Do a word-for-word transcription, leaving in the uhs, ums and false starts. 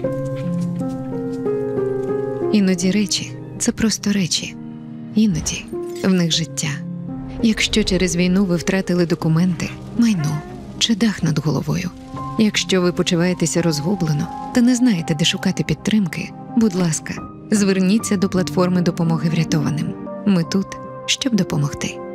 Іноді речі – це просто речі. Іноді в них життя. Якщо через війну ви втратили документи, майно чи дах над головою, якщо ви почуваєтеся розгублено та не знаєте, де шукати підтримки, будь ласка, зверніться до платформи допомоги врятованим. Ми тут, щоб допомогти.